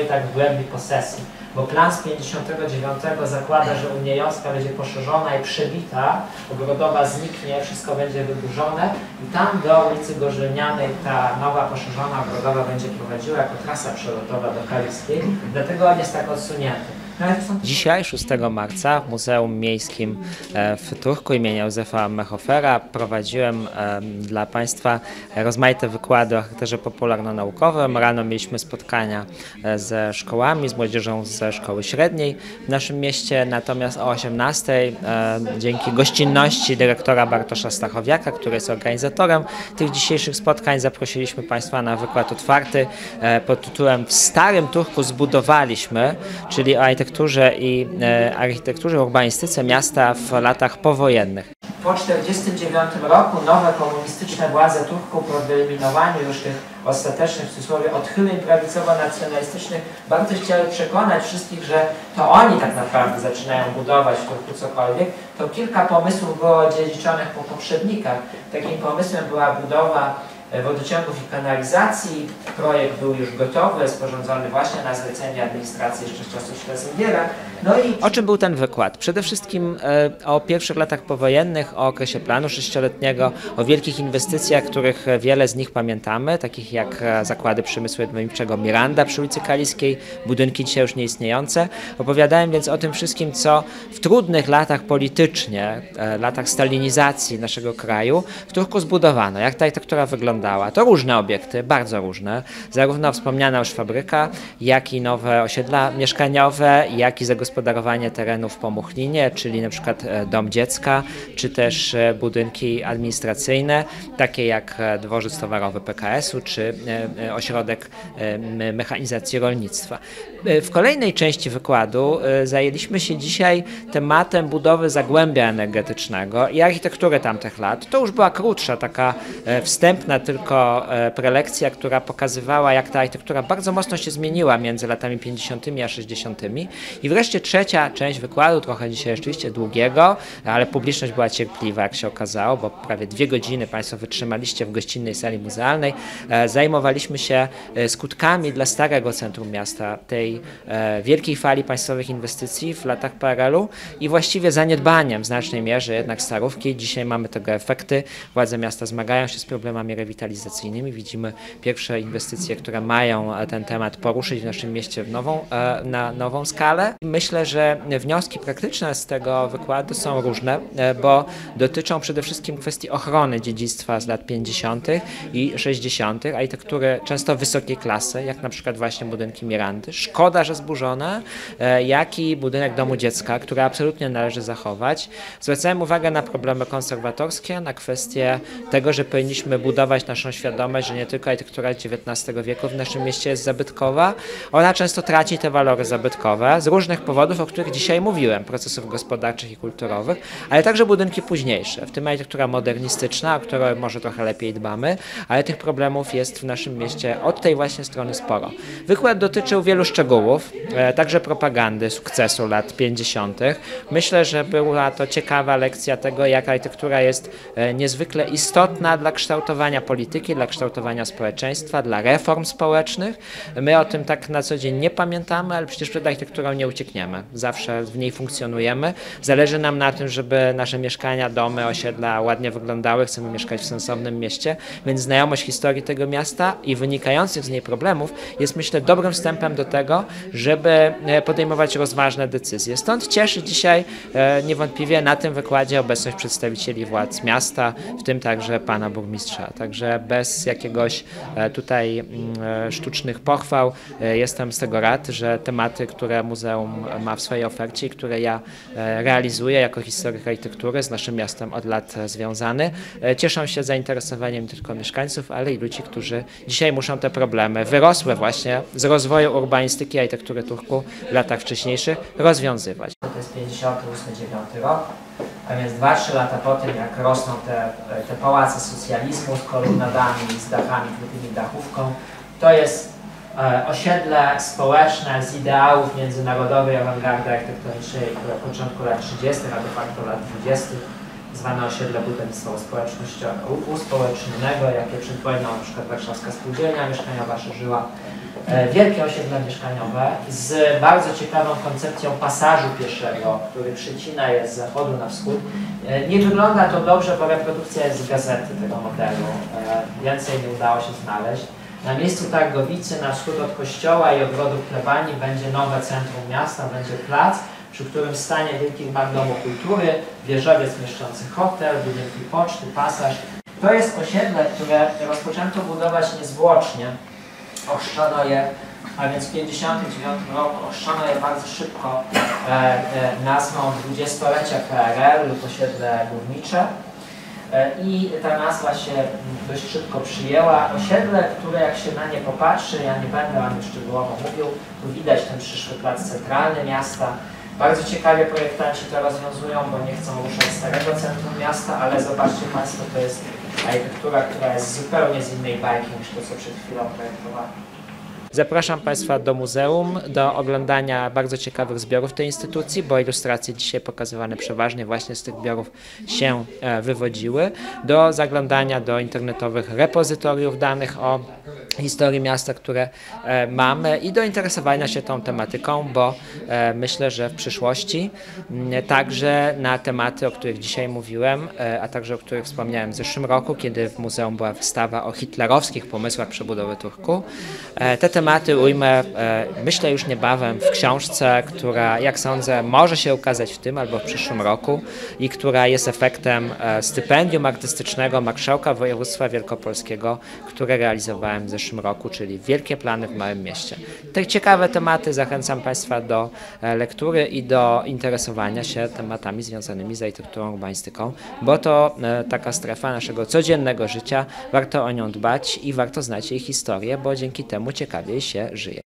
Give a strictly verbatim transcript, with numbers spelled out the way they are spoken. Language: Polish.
swojej tak w głębi posesji. Bo plan z pięćdziesiątego dziewiątego zakłada, że Unia Jąska będzie poszerzona i przebita, Ogrodowa zniknie, wszystko będzie wyburzone i tam do ulicy Gorzelnianej ta nowa poszerzona Ogrodowa będzie prowadziła jako trasa przelotowa do Kaliskiej, dlatego on jest tak odsunięty. Dzisiaj, szóstego marca, w Muzeum Miejskim w Turku imienia Józefa Mechofera prowadziłem dla Państwa rozmaite wykłady o charakterze popularno-naukowym. Rano mieliśmy spotkania ze szkołami, z młodzieżą ze szkoły średniej w naszym mieście, natomiast o osiemnastej dzięki gościnności dyrektora Bartosza Stachowiaka, który jest organizatorem tych dzisiejszych spotkań, zaprosiliśmy Państwa na wykład otwarty pod tytułem "W Starym Turku zbudowaliśmy", czyli o architekturze i e, architekturze, urbanistyce miasta w latach powojennych. Po tysiąc dziewięćset czterdziestym dziewiątym roku nowe komunistyczne władze Turków po wyeliminowaniu już tych ostatecznych, w cudzysłowie, odchyleń prawicowo-nacjonalistycznych bardzo chciały przekonać wszystkich, że to oni tak naprawdę zaczynają budować w Turku cokolwiek, to kilka pomysłów było dziedziczonych po poprzednikach. Takim pomysłem była budowa wodociągów i kanalizacji. Projekt był już gotowy, sporządzony właśnie na zlecenie administracji jeszcze z czasów Schlesingera. No i... O czym był ten wykład? Przede wszystkim e, o pierwszych latach powojennych, o okresie planu sześcioletniego, o wielkich inwestycjach, których wiele z nich pamiętamy, takich jak zakłady przemysłu jednoimiczego Miranda przy ulicy Kaliskiej, budynki dzisiaj już nieistniejące. Opowiadałem więc o tym wszystkim, co w trudnych latach politycznie, e, latach stalinizacji naszego kraju w Turku zbudowano, jak ta architektura wyglądała. To różne obiekty, bardzo różne, zarówno wspomniana już fabryka, jak i nowe osiedla mieszkaniowe, jak i zagospodarowanie terenów po Muchlinie, czyli na przykład Dom Dziecka, czy też budynki administracyjne, takie jak dworzec towarowy P K S-u, czy ośrodek mechanizacji rolnictwa. W kolejnej części wykładu zajęliśmy się dzisiaj tematem budowy zagłębia energetycznego i architektury tamtych lat. To już była krótsza, taka wstępna tylko prelekcja, która pokazywała, jak ta architektura bardzo mocno się zmieniła między latami pięćdziesiątymi a sześćdziesiątymi. I wreszcie trzecia część wykładu, trochę dzisiaj rzeczywiście długiego, ale publiczność była cierpliwa, jak się okazało, bo prawie dwie godziny Państwo wytrzymaliście w gościnnej sali muzealnej. Zajmowaliśmy się skutkami dla starego centrum miasta tej wielkiej fali państwowych inwestycji w latach P R L-u i właściwie zaniedbaniem w znacznej mierze jednak Starówki. Dzisiaj mamy tego efekty. Władze miasta zmagają się z problemami rewitalizacyjnymi. Widzimy pierwsze inwestycje, które mają ten temat poruszyć w naszym mieście w nową, na nową skalę. Myślę, że wnioski praktyczne z tego wykładu są różne, bo dotyczą przede wszystkim kwestii ochrony dziedzictwa z lat pięćdziesiątych i sześćdziesiątych, architektury często wysokiej klasy, jak na przykład właśnie budynki Mirandy. Szkoda, że zburzone, jak i budynek Domu Dziecka, który absolutnie należy zachować. Zwracałem uwagę na problemy konserwatorskie, na kwestię tego, że powinniśmy budować naszą świadomość, że nie tylko architektura dziewiętnastego wieku w naszym mieście jest zabytkowa, ona często traci te walory zabytkowe z różnych powodów, o których dzisiaj mówiłem, procesów gospodarczych i kulturowych, ale także budynki późniejsze, w tym architektura modernistyczna, o którą może trochę lepiej dbamy, ale tych problemów jest w naszym mieście od tej właśnie strony sporo. Wykład dotyczył wielu szczegółów, także propagandy sukcesu lat pięćdziesiątych. Myślę, że była to ciekawa lekcja tego, jak architektura jest niezwykle istotna dla kształtowania polityki, dla kształtowania społeczeństwa, dla reform społecznych. My o tym tak na co dzień nie pamiętamy, ale przecież przed architekturą nie uciekniemy. Zawsze w niej funkcjonujemy. Zależy nam na tym, żeby nasze mieszkania, domy, osiedla ładnie wyglądały. Chcemy mieszkać w sensownym mieście, więc znajomość historii tego miasta i wynikających z niej problemów jest, myślę, dobrym wstępem do tego, żeby podejmować rozważne decyzje. Stąd cieszy dzisiaj niewątpliwie na tym wykładzie obecność przedstawicieli władz miasta, w tym także pana burmistrza. Także bez jakiegoś tutaj sztucznych pochwał jestem z tego rad, że tematy, które muzeum ma w swojej ofercie i które ja realizuję jako historyk architektury, z naszym miastem od lat związany, cieszą się zainteresowaniem nie tylko mieszkańców, ale i ludzi, którzy dzisiaj muszą te problemy wyrosłe właśnie z rozwoju urbanistyki i architektury Turku w latach wcześniejszych rozwiązywać. To jest pięćdziesiąty ósmy dziewiąty rok, a więc dwa trzy lata po tym, jak rosną te, te pałace socjalizmu z kolumnadami, z dachami, krytymi dachówką, to jest e, osiedle społeczne z ideałów międzynarodowej awangardy architektonicznej początku lat trzydziestych, a de facto lat dwudziestych, zwane osiedle budownictwa uspołecznionego, jakie przed wojną na przykład Warszawska Spółdzielnia Mieszkaniowa szerzyła. wielkie osiedla mieszkaniowe z bardzo ciekawą koncepcją pasażu pieszego, który przycina je z zachodu na wschód. Nie wygląda to dobrze, bo reprodukcja jest z gazety tego modelu. Więcej nie udało się znaleźć. Na miejscu Targowicy, na wschód od kościoła i ogrodu plebanii będzie nowe centrum miasta, będzie plac, przy którym stanie Wielkich Bar Domu Kultury, wieżowiec mieszczący hotel, budynki poczty, pasaż. To jest osiedle, które rozpoczęto budować niezwłocznie. Ochrzczono je, a więc w tysiąc dziewięćset pięćdziesiątym dziewiątym roku ochrzczono je bardzo szybko e, e, nazwą dwudziestolecia P R L lub osiedle górnicze. E, I ta nazwa się dość szybko przyjęła. Osiedle, które jak się na nie popatrzy, ja nie będę Wam już szczegółowo mówił, tu widać ten przyszły plac centralny miasta. Bardzo ciekawie projektanci to rozwiązują, bo nie chcą ruszać starego centrum miasta, ale zobaczcie Państwo, to jest architektura, która jest zupełnie z innej bajki niż to, co przed chwilą projektowano. Zapraszam Państwa do muzeum, do oglądania bardzo ciekawych zbiorów tej instytucji, bo ilustracje dzisiaj pokazywane przeważnie właśnie z tych zbiorów się wywodziły, do zaglądania do internetowych repozytoriów danych o historii miasta, które mamy i do interesowania się tą tematyką, bo myślę, że w przyszłości także na tematy, o których dzisiaj mówiłem, a także o których wspomniałem w zeszłym roku, kiedy w muzeum była wystawa o hitlerowskich pomysłach przebudowy Turku, te tematy ujmę, myślę, już niebawem w książce, która, jak sądzę, może się ukazać w tym albo w przyszłym roku i która jest efektem stypendium artystycznego Marszałka Województwa Wielkopolskiego, które realizowałem w zeszłym roku, czyli Wielkie plany w małym mieście. Te ciekawe tematy zachęcam Państwa do lektury i do interesowania się tematami związanymi z architekturą urbanistyką, bo to taka strefa naszego codziennego życia, warto o nią dbać i warto znać jej historię, bo dzięki temu ciekawiej się żyje.